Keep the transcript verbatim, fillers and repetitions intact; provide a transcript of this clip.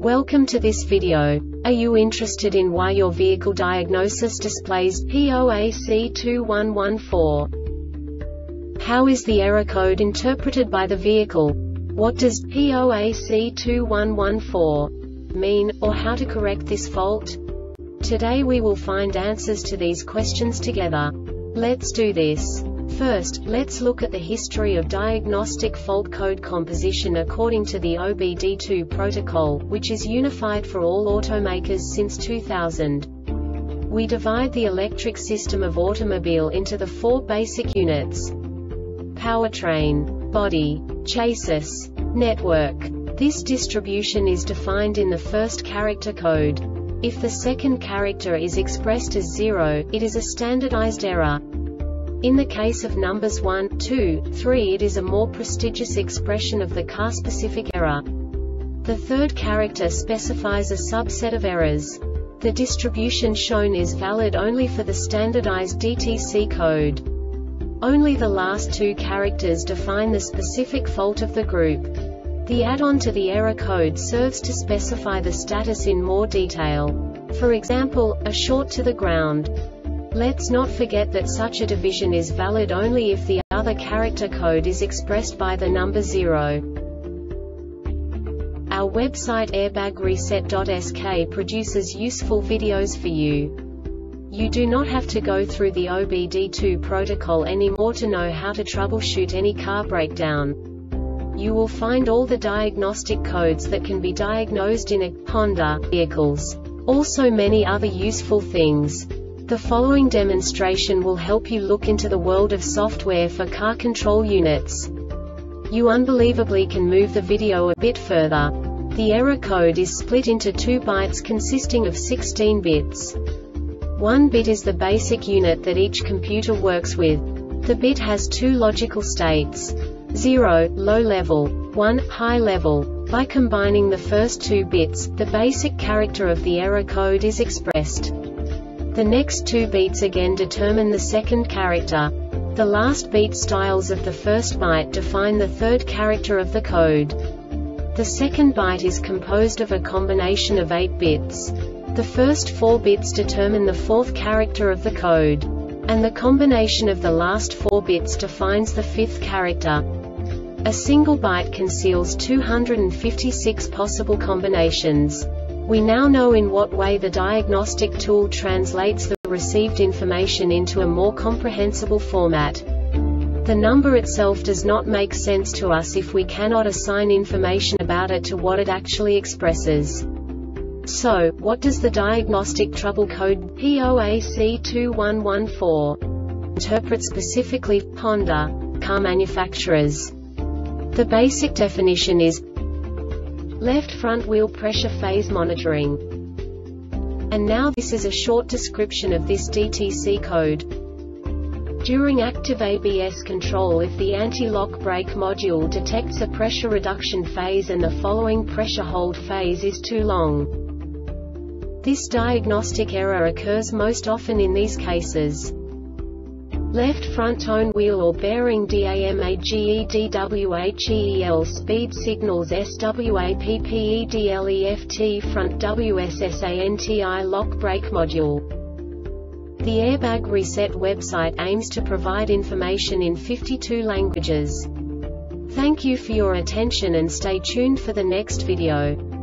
Welcome to this video. Are you interested in why your vehicle diagnosis displays P zero A C two one one four? How is the error code interpreted by the vehicle? What does P zero A C two one one four mean, or how to correct this fault? Today we will find answers to these questions together. Let's do this. First, let's look at the history of diagnostic fault code composition according to the O B D two protocol, which is unified for all automakers since two thousand. We divide the electric system of automobile into the four basic units: powertrain, body, chassis, network. This distribution is defined in the first character code. If the second character is expressed as zero, it is a standardized error. In the case of numbers one, two, three, it is a more prestigious expression of the car-specific error. The third character specifies a subset of errors. The distribution shown is valid only for the standardized D T C code. Only the last two characters define the specific fault of the group. The add-on to the error code serves to specify the status in more detail. For example, a short to the ground. Let's not forget that such a division is valid only if the other character code is expressed by the number zero. Our website airbag reset dot S K produces useful videos for you. You do not have to go through the O B D two protocol anymore to know how to troubleshoot any car breakdown. You will find all the diagnostic codes that can be diagnosed in a Honda vehicles. Also many other useful things. The following demonstration will help you look into the world of software for car control units. You unbelievably can move the video a bit further. The error code is split into two bytes consisting of sixteen bits. One bit is the basic unit that each computer works with. The bit has two logical states: zero, low level, one, high level. By combining the first two bits, the basic character of the error code is expressed. The next two beats again determine the second character. The last beat styles of the first byte define the third character of the code. The second byte is composed of a combination of eight bits. The first four bits determine the fourth character of the code. And the combination of the last four bits defines the fifth character. A single byte conceals two hundred fifty-six possible combinations. We now know in what way the diagnostic tool translates the received information into a more comprehensible format. The number itself does not make sense to us if we cannot assign information about it to what it actually expresses. So, what does the diagnostic trouble code P zero A C two one one four interpret specifically for Honda car manufacturers? The basic definition is left front wheel pressure phase monitoring. And now this is a short description of this D T C code. During active A B S control, if the anti-lock brake module detects a pressure reduction phase and the following pressure hold phase is too long. This diagnostic error occurs most often in these cases: left front tone wheel or bearing damagedwheel speed signals swappedleft front wssanti lock brake module. The Airbag Reset website aims to provide information in fifty-two languages. Thank you for your attention and stay tuned for the next video.